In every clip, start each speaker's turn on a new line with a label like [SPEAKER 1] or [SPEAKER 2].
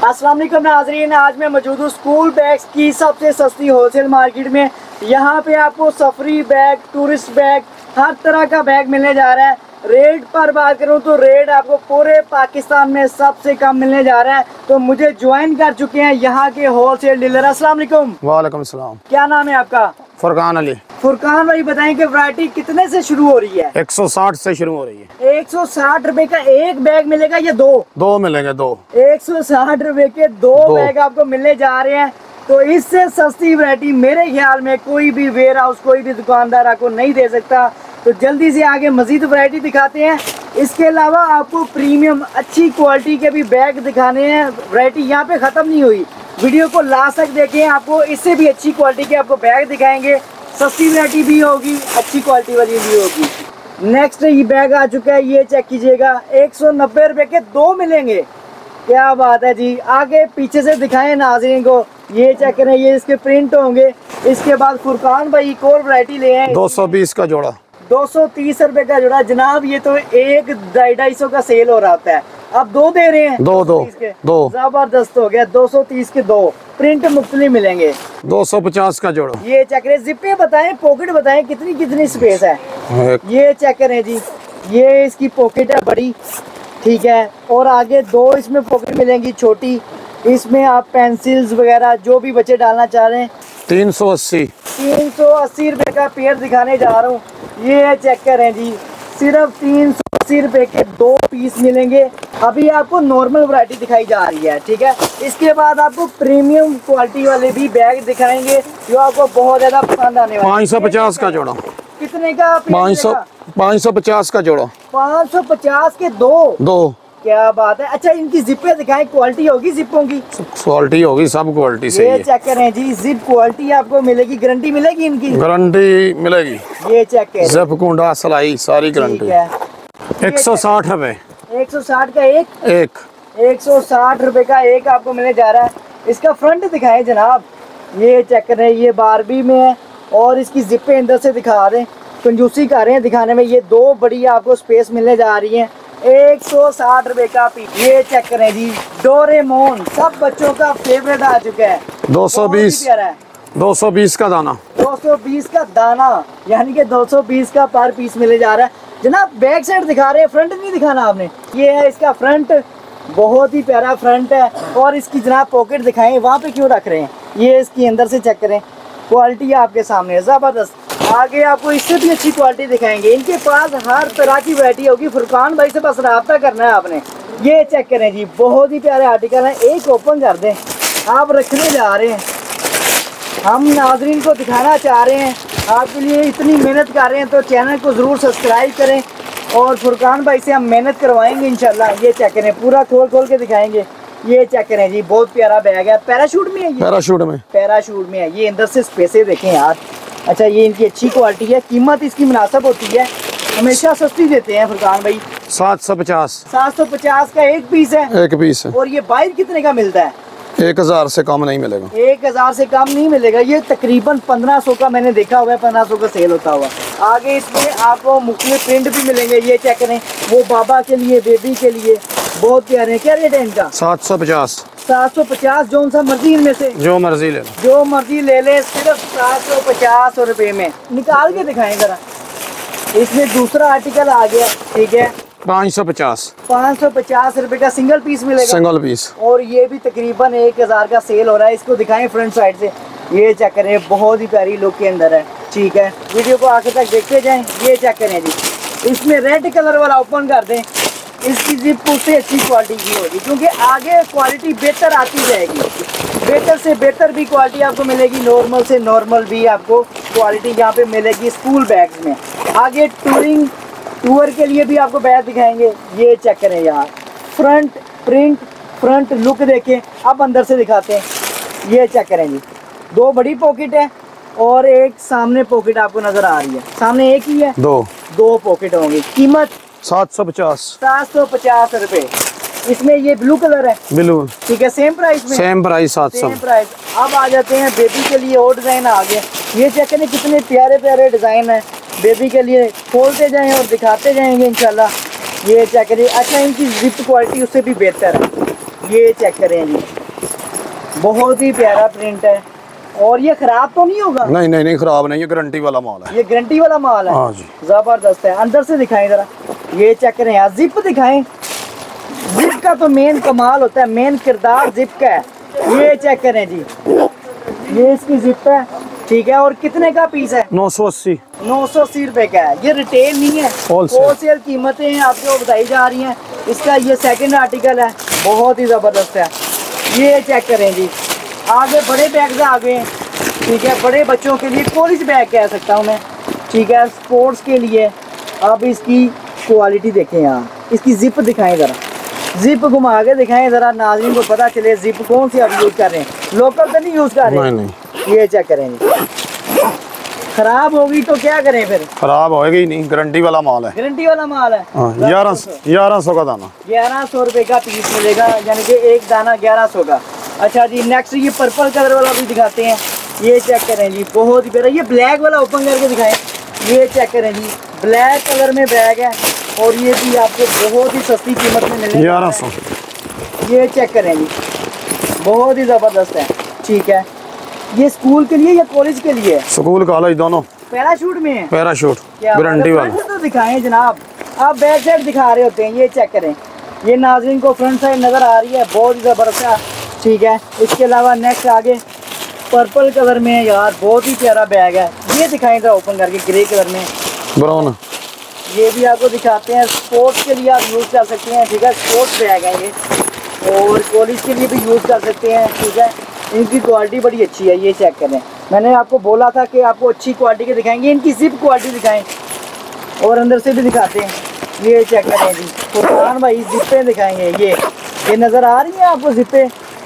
[SPEAKER 1] अस्सलाम वालेकुम नाज़रीन, आज मैं मौजूद हूँ स्कूल बैग्स की सबसे सस्ती होलसेल मार्केट में। यहाँ पे आपको सफरी बैग, टूरिस्ट बैग, हर तरह का बैग मिलने जा रहा है। रेट पर बात करूँ तो रेट आपको पूरे पाकिस्तान में सबसे कम मिलने जा रहा है। तो मुझे ज्वाइन कर चुके हैं यहाँ के होलसेल डीलर। अस्सलाम वालेकुम।
[SPEAKER 2] वालेकुम सलाम।
[SPEAKER 1] क्या नाम है आपका?
[SPEAKER 2] फुरकान अली।
[SPEAKER 1] फुरकान भाई, बताएं कि वैरायटी कितने से शुरू हो रही है?
[SPEAKER 2] 160 से शुरू हो रही है।
[SPEAKER 1] 160 रुपए का एक बैग मिलेगा या दो
[SPEAKER 2] मिलेंगे?
[SPEAKER 1] 160 रुपए के दो बैग आपको मिलने जा रहे हैं। तो इससे सस्ती वैरायटी मेरे ख्याल में कोई भी वेयर हाउस, कोई भी दुकानदार आपको नहीं दे सकता। तो जल्दी से आगे मजीद वैरायटी दिखाते हैं। इसके अलावा आपको प्रीमियम अच्छी क्वालिटी के भी बैग दिखाने हैं। वैरायटी यहाँ पे खत्म नहीं हुई, वीडियो को लास्ट तक देखें, आपको इससे भी अच्छी क्वालिटी के आपको बैग दिखाएंगे। सस्ती वैरायटी भी होगी, अच्छी क्वालिटी वाली भी होगी। नेक्स्ट ये बैग आ चुका है, ये चेक कीजिएगा। 190 रुपए के दो मिलेंगे। क्या बात है जी। आगे पीछे से दिखाएं नाज़रीन को, ये चेक करें, ये इसके प्रिंट होंगे। इसके बाद फुरकान भाई एक और वैरायटी ले आए,
[SPEAKER 2] 220 का जोड़ा,
[SPEAKER 1] 230 रुपए का जोड़ा। जनाब ये तो एक 250 का सेल हो रहा होता है, अब दो दे रहे हैं।
[SPEAKER 2] दो
[SPEAKER 1] जबरदस्त हो गया। 230 के दो, प्रिंट मुख्तलिफ मिलेंगे।
[SPEAKER 2] 250 का जोड़ा।
[SPEAKER 1] ये चेक करें, जिप्पे बताएं, पॉकेट बताएं, कितनी कितनी स्पेस है। ये चेक करें जी, ये इसकी पॉकेट है बड़ी, ठीक है। और आगे दो इसमें पॉकेट मिलेंगी छोटी। इसमें आप पेंसिल्स वगैरह जो भी बच्चे डालना चाह रहे हैं। 380 रुपए का पेयर दिखाने जा रहा हूँ। ये चेक करें जी, सिर्फ 380 रुपए के दो पीस मिलेंगे। अभी आपको नॉर्मल वैरायटी दिखाई जा रही है, ठीक है। इसके बाद आपको प्रीमियम क्वालिटी वाले भी बैग दिखाएंगे जो आपको बहुत ज्यादा पसंद आने वाले।
[SPEAKER 2] 550 का जोड़ा।
[SPEAKER 1] कितने का?
[SPEAKER 2] 550 का जोड़ा।
[SPEAKER 1] 550 के दो। क्या बात है। अच्छा, इनकी जिप्पे दिखाएं, क्वालिटी होगी जिप्पों की?
[SPEAKER 2] क्वालिटी होगी, सब क्वालिटी से।
[SPEAKER 1] ये चेक करें जी, जिप क्वालिटी आपको मिलेगी, गारंटी मिलेगी इनकी?
[SPEAKER 2] गारंटी मिलेगी।
[SPEAKER 1] ये चेक करें,
[SPEAKER 2] जिप, कुंडा, सिलाई सारी गारंटी। 160 रुपए।
[SPEAKER 1] 160 का एक 160 रुपए का एक आपको मिलने जा रहा है। इसका फ्रंट दिखाएं जनाब, ये चेक करें, ये बारबी में है और इसकी जिप्पे अंदर से दिखा रहे हैं, कंजूसी कर रहे हैं दिखाने में। ये दो बड़ी आपको स्पेस मिलने जा रही है। 160 रुपए का पीस। ये चेक करें जी, डोरेमोन, सब बच्चों का फेवरेट आ चुका है।
[SPEAKER 2] 220 का दाना।
[SPEAKER 1] 220 का दाना, यानी कि 220 का पर पीस मिले जा रहा है। जनाब बैक साइड दिखा रहे हैं, फ्रंट नहीं दिखाना आपने। ये है इसका फ्रंट, बहुत ही प्यारा फ्रंट है। और इसकी जनाब पॉकेट दिखाएं, वहाँ पे क्यों रख रहे हैं? ये इसकी अंदर से चेक करें, क्वालिटी आपके सामने है जबरदस्त। आगे आपको इससे भी अच्छी क्वालिटी दिखाएंगे। इनके पास हर तरह की वैरायटी होगी। फुरकान भाई से बस रब्ता करना है आपने। ये चेक करें जी, बहुत ही प्यारे आर्टिकल है। एक ओपन कर दें, आप रखने जा रहे हैं, हम नाजरीन को दिखाना चाह रहे हैं, आपके लिए इतनी मेहनत कर रहे हैं, तो चैनल को ज़रूर सब्सक्राइब करें। और फुरकान भाई से हम मेहनत करवाएंगे इंशाल्लाह। ये चेक करें, पूरा खोल के दिखाएंगे। ये चेक करें जी, बहुत प्यारा बैग है। पैराशूट में है ये? पैराशूट में है। ये अंदर से स्पेसेस देखें यार। अच्छा, ये इनकी अच्छी क्वालिटी है, कीमत इसकी मुनासिब होती है, हमेशा सस्ती देते हैं फुरकान भाई। 750 का एक पीस है। और ये बाहर कितने का मिलता है?
[SPEAKER 2] 1000 से कम नहीं मिलेगा।
[SPEAKER 1] 1000 से कम नहीं मिलेगा। ये तकरीबन 1500 का मैंने देखा हुआ है, 1500 का सेल होता हुआ। आगे इसमें आपको मुख्तलिफ प्रिंट भी मिलेंगे। ये चेक करें, वो बाबा के लिए, बेबी के लिए, बहुत प्यारे हैं। क्या रेट है इनका?
[SPEAKER 2] 750।
[SPEAKER 1] 750, जो सा मर्जी इनमें से जो मर्जी ले ले, सिर्फ 750 रुपए में। निकाल के दिखाएं जरा। इसमें दूसरा आर्टिकल आ गया, ठीक है। 550 रुपए का सिंगल पीस मिलेगा। और ये भी तकरीबन 1000 का सेल हो रहा है। इसको दिखाएं फ्रंट साइड से। ये चेक करें, बहुत ही प्यारी लुक के अंदर है, ठीक है। वीडियो को आखिर तक देखते जाएं। ये चेक करें जी, इसमें रेड कलर वाला ओपन कर दें। इसकी जिप उससे अच्छी क्वालिटी की होगी, क्योंकि आगे क्वालिटी बेहतर आती जाएगी। बेहतर से बेहतर भी क्वालिटी आपको मिलेगी, नॉर्मल से नॉर्मल भी आपको क्वालिटी यहाँ पे मिलेगी स्कूल बैग्स में। आगे टूर के लिए भी आपको बैग दिखाएंगे। ये चेक करें यार, फ्रंट प्रिंट, फ्रंट लुक देखें। अब अंदर से दिखाते हैं। ये चेक करें जी, दो बड़ी पॉकेट है और एक सामने पॉकेट आपको नजर आ रही है। सामने एक ही है, दो पॉकेट होंगी। कीमत
[SPEAKER 2] 750
[SPEAKER 1] रुपए। इसमें ये ब्लू कलर है, ठीक है। सेम प्राइस में,
[SPEAKER 2] सेम प्राइस 700।
[SPEAKER 1] अब आ जाते हैं बेबी के लिए, और डिजाइन आ गया। ये चेक करें, कितने प्यारे प्यारे डिजाइन है बेबी के लिए। खोलते जाएं और दिखाते जाएंगे इंशाल्लाह। ये चेक करिए। अच्छा, इनकी जिप क्वालिटी उससे भी बेहतर है। ये चेक करें जी, बहुत ही प्यारा प्रिंट है। और ये खराब तो नहीं होगा?
[SPEAKER 2] नहीं नहीं नहीं, खराब नहीं, ये गारंटी वाला माल है।
[SPEAKER 1] ये गारंटी वाला माल है।
[SPEAKER 2] हाँ जी,
[SPEAKER 1] जबरदस्त है। अंदर से दिखाएं जरा, ये चेक करें यार, जिप दिखाएं। जिप का तो मेन कमाल होता है, मेन किरदार जिप का है। ये चेक करें जी, ये इसकी जिप है, ठीक है। और कितने का पीस है?
[SPEAKER 2] 980।
[SPEAKER 1] 980 रुपए का है। ये रिटेल नहीं है, होलसेल कीमतें हैं आपको बताई जा रही हैं। इसका ये सेकंड आर्टिकल है, बहुत ही ज़बरदस्त है। ये चेक करें जी, आगे बड़े बैग आ गए, ठीक है। बड़े बच्चों के लिए कॉलेज बैग कह सकता हूँ मैं, ठीक है, स्पोर्ट्स के लिए। अब इसकी क्वालिटी देखें यहाँ, इसकी जिप दिखाएं ज़रा, जिप घुमा के दिखाएं ज़रा, नाज़रीन को पता चले जिप कौन सी आप यूज़ कर रहे हैं, लोकल तो नहीं यूज़ कर रहे हैं। नहीं। ये चेक करें जी, खराब होगी तो क्या करें फिर? खराब
[SPEAKER 2] होएगी नहीं, गारंटी वाला माल है।
[SPEAKER 1] गारंटी वाला माल है।
[SPEAKER 2] 1100 का दाना,
[SPEAKER 1] 1100 रुपए का पीस मिलेगा, यानी कि एक दाना 1100 का। अच्छा जी, नेक्स्ट ये पर्पल कलर वाला भी दिखाते हैं। ये चेक करें जी, बहुत ही प्यारा। ये ब्लैक वाला ओपन करके दिखाएं। ये चेक करें जी, ब्लैक कलर में बैग है और ये भी आपको बहुत ही सस्ती कीमत में मिलेगा,
[SPEAKER 2] 1100।
[SPEAKER 1] ये चेक करें जी, बहुत ही ज़बरदस्त है, ठीक है। ये स्कूल के लिए या कॉलेज के लिए?
[SPEAKER 2] स्कूल कॉलेज दोनों।
[SPEAKER 1] पैराशूट में है?
[SPEAKER 2] पैराशूट गारंटी वाला।
[SPEAKER 1] तो दिखाएं जनाब, आप बैक साइड दिखा रहे होते हैं। ये चेक करें, ये नाज़रीन को फ्रंट साइड नज़र आ रही है, बहुत ही ज़बरदस्त है, ठीक है। इसके अलावा नेक्स्ट आगे पर्पल कलर में है यार, बहुत ही प्यारा बैग है। ये दिखाएं जरा ओपन करके, ग्रे कलर में
[SPEAKER 2] ब्राउन।
[SPEAKER 1] ये भी आपको दिखाते हैं, स्पोर्ट्स के लिए आप यूज़ कर सकते हैं, ठीक है। स्पोर्ट्स बैग है ये, और कॉलेज के लिए भी यूज़ कर सकते हैं, ठीक है। इनकी क्वालिटी बड़ी अच्छी है। ये चेक करें, मैंने आपको बोला था कि आपको अच्छी क्वालिटी के दिखाएंगे। इनकी जिप क्वालिटी दिखाएं और अंदर से भी दिखाते हैं। ये चेक करें जी, फुरकान भाई जिप्पे दिखाएंगे। ये नज़र आ रही है आपको जिप्पे?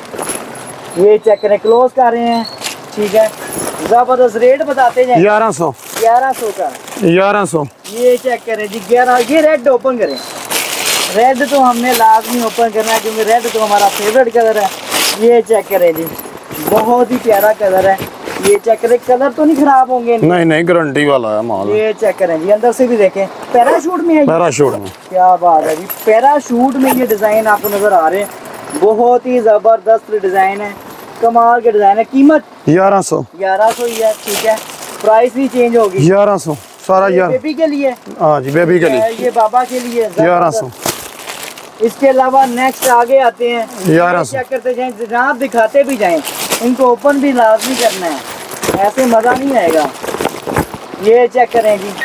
[SPEAKER 1] ये चेक करें, क्लोज कर रहे हैं, ठीक है। ज़बरदस्त रेट बताते हैं।
[SPEAKER 2] 1100
[SPEAKER 1] का
[SPEAKER 2] 1100।
[SPEAKER 1] ये चेक करें जी, 11। ये रेड ओपन करें, रेड तो हमने लाजमी ओपन करना है क्योंकि रेड तो हमारा फेवरेट कलर है। ये चेक करें जी, बहुत ही प्यारा कलर है। ये चेक करें, कलर तो नहीं खराब होंगे?
[SPEAKER 2] नहीं नहीं, गारंटी वाला है माल।
[SPEAKER 1] ये चेक करें जी, अंदर से भी देखें, पैराशूट में है।
[SPEAKER 2] पैराशूट में,
[SPEAKER 1] क्या बात है जी, पैराशूट में ये डिज़ाइन आपको नजर आ रहे हैं, बहुत ही ज़बरदस्त डिज़ाइन है, कमाल के डिज़ाइन है। कीमत 1100 ही है, ठीक है। प्राइस भी चेंज होगी।
[SPEAKER 2] 1100 सारा यार
[SPEAKER 1] बेबी के लिए।
[SPEAKER 2] हाँ जी, बेबी के लिए।
[SPEAKER 1] ये बाबा के लिए
[SPEAKER 2] 1100।
[SPEAKER 1] इसके अलावा नेक्स्ट आगे आते हैं,
[SPEAKER 2] 1100।
[SPEAKER 1] चेक करते जाएं जनाब, दिखाते भी जाएं। इनको ओपन भी लाजमी करना है, ऐसे मज़ा नहीं आएगा। ये चेक करें जी,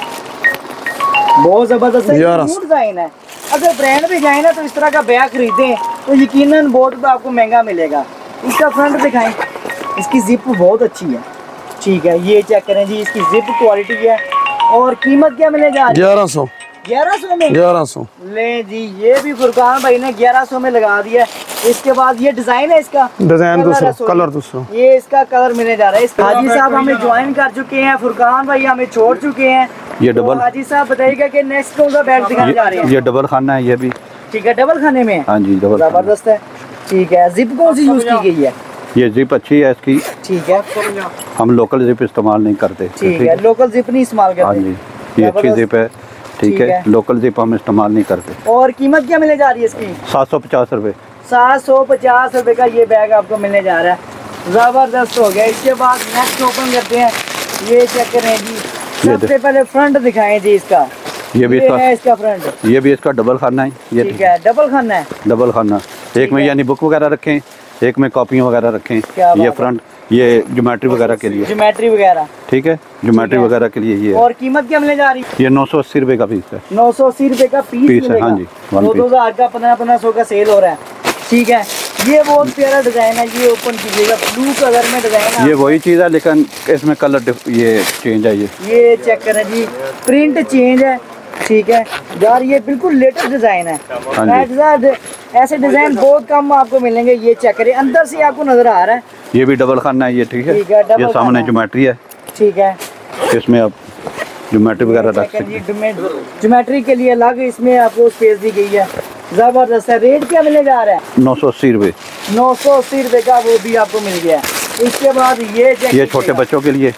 [SPEAKER 1] बहुत ज़बरदस्त डिज़ाइन है। अगर ब्रांड भी जाए ना तो इस तरह का बैग खरीदें तो यकीनन बोर्ड पर आपको महंगा मिलेगा। इसका फ्रंट दिखाएं, इसकी जिप बहुत अच्छी है, ठीक है। ये चेक करें जी, इसकी जिप क्वालिटी है। और कीमत क्या मिले जा रही है?
[SPEAKER 2] 1100
[SPEAKER 1] में
[SPEAKER 2] 1100।
[SPEAKER 1] ले जी, ये भी फुरकान भाई ने 1100 में लगा दिया। इसके बाद ये डिजाइन है, इसका
[SPEAKER 2] डिजाइन दूसरा, कलर दूसरा।
[SPEAKER 1] ये इसका कलर मिलने जा रहा है। हाजी साहब हमें ज्वाइन कर चुके हैं, फुरकान भाई हमें छोड़ चुके हैं।
[SPEAKER 3] ये डबल।
[SPEAKER 1] हाजी साहब बताइएगा कि नेक्स्ट कौन सा बैग दिखाने जा रहे हैं?
[SPEAKER 3] ये डबल खाना है, ये भी
[SPEAKER 1] ठीक है, डबल खाने में।
[SPEAKER 3] हाँ जी, डबल।
[SPEAKER 1] जबरदस्त है, ठीक है। जिप कौन सी यूज की गई है?
[SPEAKER 3] ये जिप अच्छी है इसकी,
[SPEAKER 1] ठीक है।
[SPEAKER 3] हम लोकल जिप इस्तेमाल नहीं करते।
[SPEAKER 1] ठीक है, लोकल जिप नहीं इस्तेमाल करते।
[SPEAKER 3] हाँ जी, ये अच्छी जिप है, ठीक है। लोकल जिप हम इस्तेमाल नहीं करते।
[SPEAKER 1] और कीमत क्या मिलने जा रही है इसकी?
[SPEAKER 3] 750 रुपए।
[SPEAKER 1] 750 रुपए का ये बैग आपको मिलने जा रहा है, जबरदस्त हो गया। इसके बाद नेक्स्ट ओपन करते हैं। ये चेक करें जी, सबसे पहले फ्रंट दिखाएं जी इसका।
[SPEAKER 3] ये भी
[SPEAKER 1] है इसका फ्रंट,
[SPEAKER 3] ये भी इसका डबल खाना है। ये
[SPEAKER 1] ठीक है, डबल खाना है।
[SPEAKER 3] डबल खाना, एक में यानी बुक वगैरह रखें, एक में कॉपियाँ वगैरह रखें। ये फ्रंट, ये ज्योमेट्री वगैरह के लिए,
[SPEAKER 1] ज्योमेट्री वगैरह,
[SPEAKER 3] ठीक है, ज्योमेट्री वगैरह के लिए। ये
[SPEAKER 1] और कीमत क्या मिलने जा रही है?
[SPEAKER 3] ये 980 रुपए का पीस है।
[SPEAKER 1] 980 रुपए का पीस
[SPEAKER 3] है। हाँ जी,
[SPEAKER 1] 2000 का 1500 का सेल हो रहा है, ठीक है। ये बहुत प्यारा डिजाइन है, ये ओपन कीजिएगा, ब्लू कलर में डिजाइन है।
[SPEAKER 3] ये वही चीज़ है लेकिन इसमें कलर ये चेंज है।
[SPEAKER 1] ये चेक करें जी, प्रिंट चेंज है, ठीक है यार, ये बिल्कुल लेटेस्ट डिजाइन है। ऐसे डिजाइन बहुत कम आपको मिलेंगे। ये चेक करें, अंदर से आपको नजर आ रहा है।
[SPEAKER 3] ये भी डबल खाना है, ये ठीक है। ये सामने ज्योमेट्री है,
[SPEAKER 1] ठीक है।
[SPEAKER 3] इसमें आप ज्योमेट्री वगैरह रख सकते
[SPEAKER 1] हैं। ज्योमेट्री के लिए अलग इसमें आपको स्पेस दी गई है, जबरदस्त है। रेट क्या मिलने जा रहा है?
[SPEAKER 3] 980 रुपए।
[SPEAKER 1] 980 रुपए का वो भी आपको मिल गया। इसके बाद ये
[SPEAKER 3] छोटे बच्चों के लिए,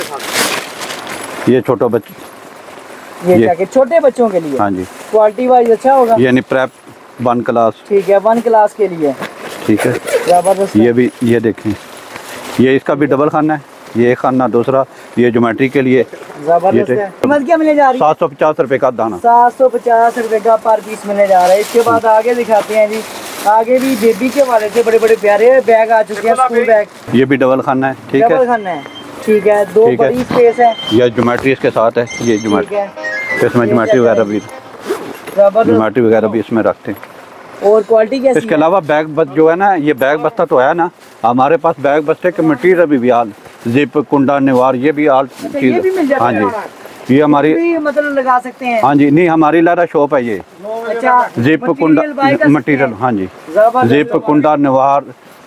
[SPEAKER 3] ये छोटे बच्चे,
[SPEAKER 1] ये जैकेट छोटे बच्चों के लिए।
[SPEAKER 3] हाँ जी,
[SPEAKER 1] क्वालिटी वाइज अच्छा होगा।
[SPEAKER 3] यानी प्रेप वन क्लास।
[SPEAKER 1] ठीक है, वन क्लास के लिए।
[SPEAKER 3] ठीक है,
[SPEAKER 1] जबरदस्त।
[SPEAKER 3] ये भी, ये देखें, ये इसका भी डबल खाना है, ये एक खाना, दूसरा ये ज्योमेट्री के लिए।
[SPEAKER 1] जबरदस्त है। कीमत क्या मिलने जा रही है?
[SPEAKER 3] 750 रुपए का दाना।
[SPEAKER 1] 750 रुपए का पर पीस मिलने जा रहा है। इसके बाद आगे दिखाते हैं जी, आगे भी बेबी के वाले से बड़े बड़े प्यारे बैग आ चुके हैं, स्कूल बैग।
[SPEAKER 3] ये भी डबल खाना है। ठीक है,
[SPEAKER 1] डबल खाना है। ठीक है, दो बड़ी स्पेस है।
[SPEAKER 3] यह ज्योमेट्री इसके साथ है, ये ज्योमेट्री, इसमें ज्योमेट्री वगैरह भी, ज्योमेट्री वगैरह भी इसमें रखते हैं।
[SPEAKER 1] और क्वालिटी कैसी है?
[SPEAKER 3] इसके अलावा बैग बस जो है ना, ये बैग बस्ता तो है ना, हमारे पास बैग बस्ते के मटीरियल भी आल, जिप, कुंडा, निवार, ये भी आल
[SPEAKER 1] ये भी मिल
[SPEAKER 3] चीज।
[SPEAKER 1] जाता
[SPEAKER 3] हाँ
[SPEAKER 1] है?
[SPEAKER 3] जी, ये हमारी
[SPEAKER 1] मतलब लगा सकते हैं।
[SPEAKER 3] हाँ जी, नहीं हमारी लारा शॉप है ये।
[SPEAKER 1] अच्छा,
[SPEAKER 3] जिप, कुंडा, मटीरियल। हाँ जी, जिप, कुंडा, निवार,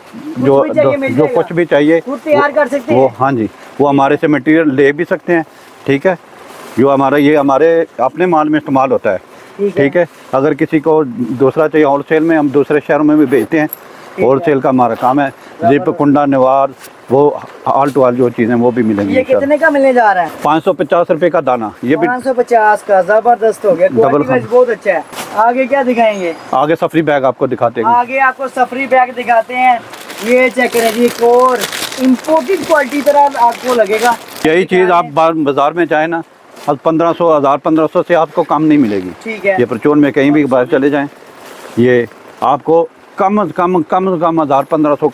[SPEAKER 3] जो कुछ भी चाहिए
[SPEAKER 1] खुद तैयार कर सकते
[SPEAKER 3] वो।
[SPEAKER 1] हैं।
[SPEAKER 3] हाँ जी, वो हमारे से मटेरियल ले भी सकते हैं। ठीक है, जो हमारा ये हमारे अपने माल में इस्तेमाल होता है। ठीक है, अगर किसी को दूसरा चाहिए होलसेल में, हम दूसरे शहरों में भी बेचते हैं, होलसेल का हमारा काम है। जिप, कुंडा, निवार, वो आल टू आल जो चीज़ें वो भी मिलेंगी।
[SPEAKER 1] ये कितने का मिलने जा रहा है?
[SPEAKER 3] 550 रुपए का दाना। ये भी
[SPEAKER 1] 550 का। जबरदस्त हो गया,
[SPEAKER 3] डबल
[SPEAKER 1] क्वालिटी बहुत अच्छा है। आगे क्या दिखाएंगे?
[SPEAKER 3] आगे सफरी बैग आपको दिखाते हैं।
[SPEAKER 1] आगे आपको सफरी बैग दिखाते हैं। ये चेक करें जी, एक और इम्पोर्टेड क्वालिटी तरह आपको लगेगा।
[SPEAKER 3] यही चीज़ आप बाजार में जाए ना, 1500, 1500 से आपको कम नहीं मिलेगी।
[SPEAKER 1] ठीक है,
[SPEAKER 3] ये परचून में कहीं भी बाहर चले जाएं, ये आपको कम 1000-1500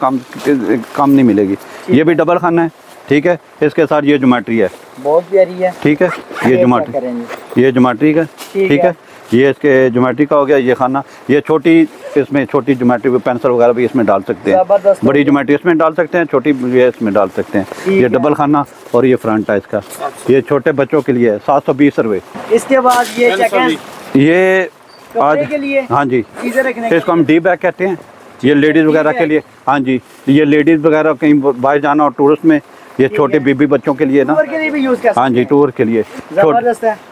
[SPEAKER 3] कम नहीं मिलेगी। ये भी डबल खाना है। ठीक है, इसके साथ ये ज्योमेट्री है,
[SPEAKER 1] बहुत प्यारी है।
[SPEAKER 3] ठीक है, ये ज्योमेट्री, ये ज्योमेट्री का। ठीक है, ये इसके ज्योमेट्री का हो गया। ये खाना, ये छोटी, इसमें छोटी ज्योमेट्री पेंसिल वगैरह भी इसमें डाल सकते हैं, बड़ी ज्योमेट्री इसमें डाल सकते हैं, छोटी ये इसमें डाल सकते हैं। ये डबल खाना और ये फ्रंट है इसका, ये छोटे बच्चों के लिए 720 रुपये।
[SPEAKER 1] इसके बाद ये चेक,
[SPEAKER 3] ये आज
[SPEAKER 1] के लिए।
[SPEAKER 3] हाँ जी,
[SPEAKER 1] चीजें रखने के
[SPEAKER 3] इसको हम डी बैग कहते हैं। ये लेडीज़ वगैरह के लिए। हाँ जी, ये लेडीज़ वगैरह कहीं बाहर जाना और टूरिस्ट में, ये छोटे बेबी बच्चों के लिए ना।
[SPEAKER 1] टूर के लिए भी यूज कर सकते हैं।
[SPEAKER 3] हाँ जी, टूर के लिए।
[SPEAKER 1] जबरदस्त है।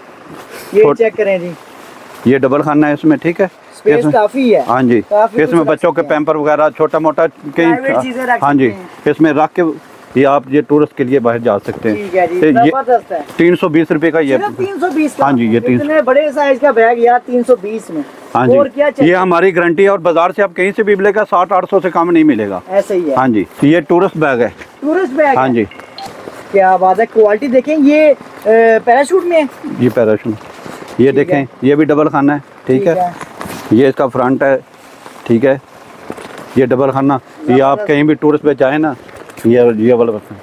[SPEAKER 1] ये चेक करें जी,
[SPEAKER 3] ये डबल खाना है इसमें। ठीक है,
[SPEAKER 1] स्पेस काफी है।
[SPEAKER 3] हाँ जी, इसमें बच्चों के पैम्पर वगैरह छोटा मोटा कहीं। हाँ जी, इसमें रख के ये आप ये टूरिस्ट के लिए बाहर जा सकते हैं।
[SPEAKER 1] ठीक है जी,
[SPEAKER 3] ये
[SPEAKER 1] जबरदस्त है।
[SPEAKER 3] 320 रुपए का ये।
[SPEAKER 1] 320 का?
[SPEAKER 3] हाँ जी, ये 300।
[SPEAKER 1] इतने बड़े साइज का बैग यार 320 में।
[SPEAKER 3] हाँ
[SPEAKER 1] और
[SPEAKER 3] जी,
[SPEAKER 1] क्या चाहिए?
[SPEAKER 3] ये हमारी गारंटी है और बाजार से आप कहीं से भी मिलेगा 700-800 से कम नहीं मिलेगा।
[SPEAKER 1] ऐसे ही है।
[SPEAKER 3] हाँ जी, ये टूरिस्ट बैग है।
[SPEAKER 1] Tourist bag?
[SPEAKER 3] हाँ जी,
[SPEAKER 1] क्या बात है, क्वालिटी देखें। ये पैराशूट में है?
[SPEAKER 3] ये पैराशूट। ये देखें, ये भी डबल खाना है। ठीक है, ये इसका फ्रंट है। ठीक है, ये डबल खाना, ये आप कहीं भी टूरिस्ट पे जाए ना, ये वाला बस।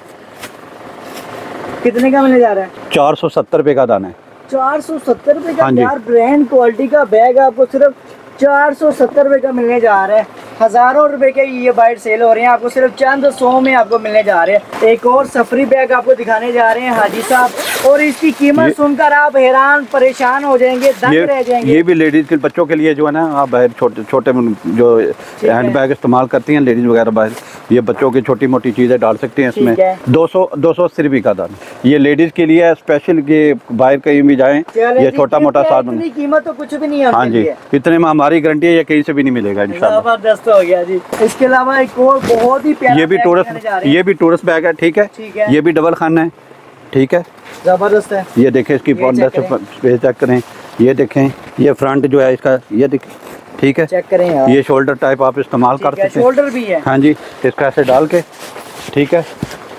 [SPEAKER 1] कितने का मिलने जा रहा है?
[SPEAKER 3] 470 रुपए का दाना है।
[SPEAKER 1] 470 रुपए का?
[SPEAKER 3] हाँ जी।
[SPEAKER 1] यार ब्रांड क्वालिटी का बैग आपको सिर्फ 470 रुपए का मिलने जा रहा है। हजारों रुपए के ये बाइट सेल हो रहे हैं, आपको सिर्फ चंद 100 में आपको मिलने जा रहे हैं। एक और सफरी बैग आपको दिखाने जा रहे हैं हाजी साहब, और इसकी कीमत सुनकर आप हैरान परेशान हो जाएंगे, दंग रह जाएंगे।
[SPEAKER 3] ये भी लेडीज के बच्चों के लिए जो है ना, आप बाहर छोटे छोटे जो हैंड बैग इस्तेमाल करती हैं लेडीज वगैरह बाहर, ये बच्चों की छोटी मोटी चीज़ें डाल सकती हैं इसमें। 280 रुपये का दाना, ये लेडीज के लिए स्पेशल, के बाहर कहीं भी जाएँ ये छोटा मोटा सामान।
[SPEAKER 1] कीमत तो कुछ भी नहीं है।
[SPEAKER 3] हाँ जी, इतने में हमारी गारंटी है, ये कहीं से भी नहीं मिलेगा इंशाल्लाह।
[SPEAKER 1] जबरदस्त हो गया जी। इसके अलावा एक और बहुत ही प्यारा,
[SPEAKER 3] ये भी टूरिस्ट बैग है। ठीक है, ये भी डबल खाना है। ठीक है,
[SPEAKER 1] जबरदस्त है।
[SPEAKER 3] ये देखें, इसकी स्पेस चेक करें। ये देखें, ये फ्रंट जो है इसका, ये देखें। ठीक है,
[SPEAKER 1] चेक करें यार।
[SPEAKER 3] ये शोल्डर टाइप आप इस्तेमाल कर सकते हैं।
[SPEAKER 1] शोल्डर भी है।
[SPEAKER 3] हाँ जी, इसका ऐसे डाल के। ठीक है,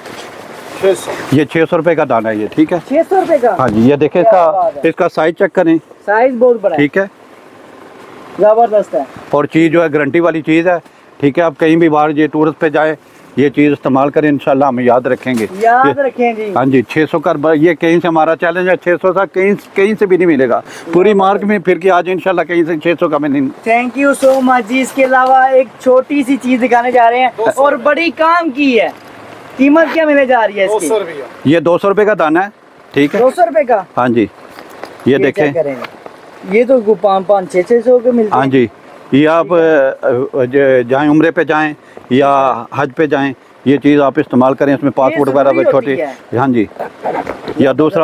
[SPEAKER 3] ये 600 रुपए का दाना है ये। ठीक है,
[SPEAKER 1] 600 रुपए का?
[SPEAKER 3] हाँ जी, ये देखें, इसका साइज चेक करें।
[SPEAKER 1] साइज बहुत बड़ा है।
[SPEAKER 3] ठीक है,
[SPEAKER 1] जबरदस्त है।
[SPEAKER 3] और चीज़ जो है गारंटी वाली चीज़ है। ठीक है, आप कहीं भी बाहर ये टूरिस्ट पे जाए, ये चीज़ इस्तेमाल करें, इंशाल्लाह हम याद रखेंगे।
[SPEAKER 1] याद रखें जी।
[SPEAKER 3] हाँ जी, 600 का ये कहीं से हमारा चैलेंज है। 600 का कहीं से भी नहीं मिलेगा पूरी मार्क में, फिर कि आज इंशाल्लाह कहीं से 600 का में नहीं।
[SPEAKER 1] थैंक यू सो मच जी। इसके अलावा एक छोटी सी चीज दिखाने जा रहे हैं और बड़ी काम की है। कीमत क्या मिलने जा रही है इसकी?
[SPEAKER 3] 200 रुपये। ये 200 रुपये का दाना है। ठीक है,
[SPEAKER 1] 200 रुपए का?
[SPEAKER 3] हाँ जी, ये देखें,
[SPEAKER 1] ये तो 500-600 के मिलते हैं।
[SPEAKER 3] हाँ जी, ये आप जाएँ उम्रे पे जाएँ या हज पे जाएँ, ये चीज़ आप इस्तेमाल करें। इसमें पासपोर्ट वगैरह छोटे। हाँ जी, या दूसरा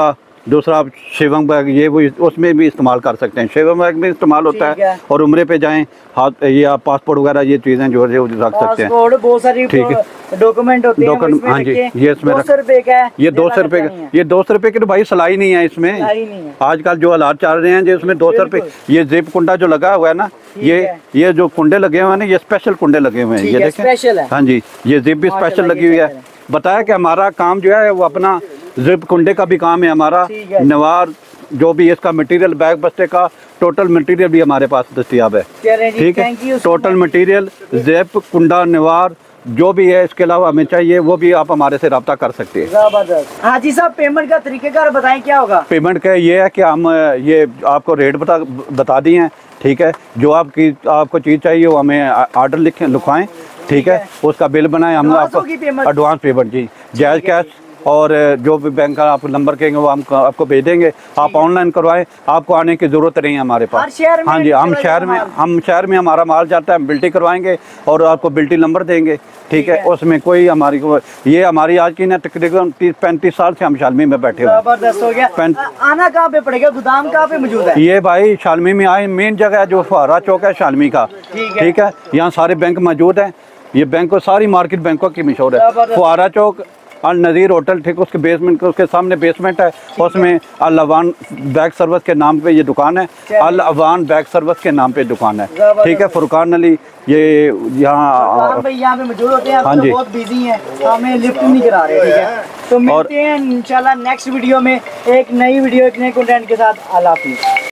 [SPEAKER 3] दूसरा आप शिवम बैग ये वो उसमें भी इस्तेमाल कर सकते हैं, शिवम बैग में इस्तेमाल होता है। और उम्रे पे जाएं हाथ ये आप पासपोर्ट वगैरह ये चीज़ें जो है रख सकते हैं,
[SPEAKER 1] बहुत सारी डॉक्यूमेंट होते हैं
[SPEAKER 3] हाँ जी। ये इसमें
[SPEAKER 1] 200 रुपए का है,
[SPEAKER 3] ये 200 रुपए का, ये 200 रुपए की तो भाई सिलाई नहीं है इसमें, आजकल जो हालात चल रहे हैं जो इसमें 200 रुपए। ये जिप कुंडा जो लगा हुआ है ना, ये जो कुंडे लगे हुए हैं ना, ये स्पेशल कुंडे लगे हुए हैं, ये देखें। हाँ जी, ये जिप भी स्पेशल लगी हुई है। बताया कि हमारा काम जो है वो अपना जिप कुंडे का भी काम है हमारा, नवार जो भी इसका मटेरियल बैग बस्ते का टोटल मटेरियल भी हमारे पास दस्तियाब है, ठीक है। टोटल मटेरियल जिप कुंडा नवार जो भी है, इसके अलावा हमें चाहिए वो भी आप हमारे से रब्ता कर सकते हैं।
[SPEAKER 1] जबरदस्त। हाजी साहब पेमेंट का तरीकेकार बताएं क्या होगा? पेमेंट
[SPEAKER 3] का ये है कि हम ये आपको रेट बता दिए हैं, ठीक है। जो आपको चीज़ चाहिए वो हमें ऑर्डर लिखवाएं, ठीक है। उसका बिल बनाएं, हम आपको एडवांस पेमेंट जी जायज़ कैश और जो भी बैंक का आप नंबर कहेंगे वो हम आपको भेज देंगे। आप ऑनलाइन करवाएं, आपको आने की ज़रूरत नहीं है हमारे पास। हाँ जी, हम शहर में हमारा माल जाता है, हम बिल्टी करवाएंगे और आपको बिल्टी नंबर देंगे, ठीक है। उसमें कोई ये हमारी आज की ना तकरीबन 30-35 साल से हम शालमी में बैठे हुए।
[SPEAKER 1] जबरदस्त हो गया। आना कहाँ पे पड़ेगा, गोदाम कहाँ पे मौजूद है?
[SPEAKER 3] ये भाई शालमी में आए, मेन जगह है जो फुहारा चौक है शालमी का, ठीक है। यहाँ सारे बैंक मौजूद हैं, ये बैंक सारी मार्केट बैंकों की मशहूर है। फुहारा चौक अल नज़ीर होटल, ठीक, उसके बेसमेंट उसके सामने बेसमेंट है, उसमें अल अवान बैग सर्विस के नाम पे ये दुकान है, अल अवान बैग सर्विस के नाम पे दुकान है, ठीक है। फुरकान अली ये यहाँ
[SPEAKER 1] पे मौजूद होते हैं।
[SPEAKER 3] हाँ जी,
[SPEAKER 1] बहुत बिजी हैं, हमें लिफ्ट नहीं करा रहे, ठीक है। तो मिलते हैं इंशाल्लाह नेक्स्ट वीडियो में, एक नई वीडियो एक नए कंटेंट के साथ। अल्लाह हाफिज़।